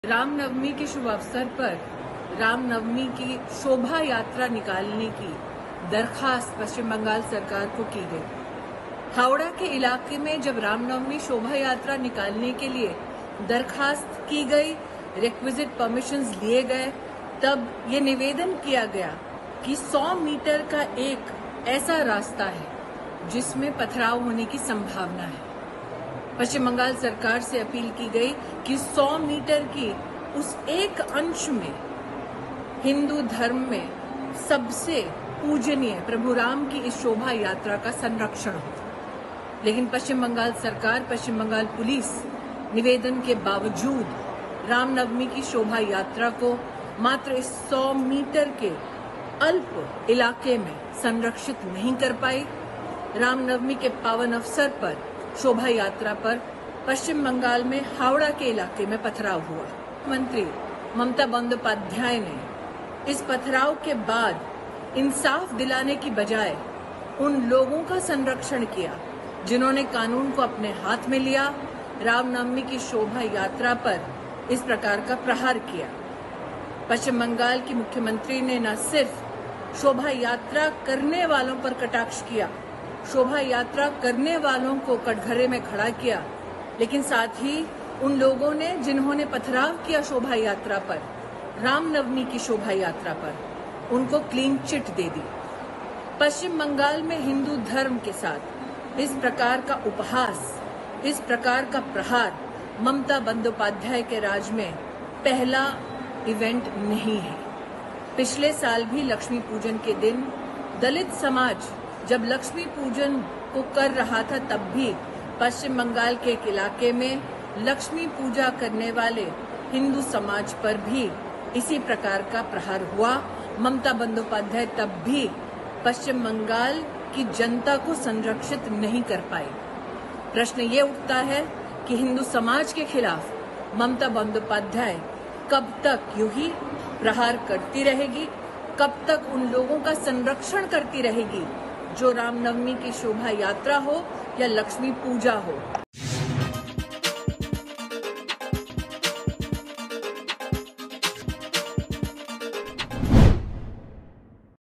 रामनवमी के शुभ अवसर पर रामनवमी की शोभा यात्रा निकालने की दरखास्त पश्चिम बंगाल सरकार को की गई। हावड़ा के इलाके में जब रामनवमी शोभा यात्रा निकालने के लिए दरखास्त की गई, रिक्विजिट परमिशंस लिए गए, तब ये निवेदन किया गया कि 100 मीटर का एक ऐसा रास्ता है जिसमें पथराव होने की संभावना है। पश्चिम बंगाल सरकार से अपील की गई कि 100 मीटर की उस एक अंश में हिंदू धर्म में सबसे पूजनीय प्रभु राम की इस शोभा यात्रा का संरक्षण हो। लेकिन पश्चिम बंगाल सरकार, पश्चिम बंगाल पुलिस निवेदन के बावजूद रामनवमी की शोभा यात्रा को मात्र इस 100 मीटर के अल्प इलाके में संरक्षित नहीं कर पाई। रामनवमी के पावन अवसर पर शोभा यात्रा पर पश्चिम बंगाल में हावड़ा के इलाके में पथराव हुआ। मंत्री ममता बंदोपाध्याय ने इस पथराव के बाद इंसाफ दिलाने की बजाय उन लोगों का संरक्षण किया जिन्होंने कानून को अपने हाथ में लिया, रामनवमी की शोभा यात्रा पर इस प्रकार का प्रहार किया। पश्चिम बंगाल की मुख्यमंत्री ने न सिर्फ शोभा यात्रा करने वालों पर कटाक्ष किया, शोभा यात्रा करने वालों को कटघरे में खड़ा किया, लेकिन साथ ही उन लोगों ने जिन्होंने पथराव किया शोभा यात्रा पर, रामनवमी की शोभा यात्रा पर, उनको क्लीन चिट दे दी। पश्चिम बंगाल में हिंदू धर्म के साथ इस प्रकार का उपहास, इस प्रकार का प्रहार ममता बंदोपाध्याय के राज में पहला इवेंट नहीं है। पिछले साल भी लक्ष्मी पूजन के दिन दलित समाज जब लक्ष्मी पूजन को कर रहा था, तब भी पश्चिम बंगाल के एक इलाके में लक्ष्मी पूजा करने वाले हिंदू समाज पर भी इसी प्रकार का प्रहार हुआ। ममता बंदोपाध्याय तब भी पश्चिम बंगाल की जनता को संरक्षित नहीं कर पाई। प्रश्न ये उठता है कि हिंदू समाज के खिलाफ ममता बंदोपाध्याय कब तक यूं ही प्रहार करती रहेगी, कब तक उन लोगों का संरक्षण करती रहेगी जो रामनवमी की शोभा यात्रा हो या लक्ष्मी पूजा हो।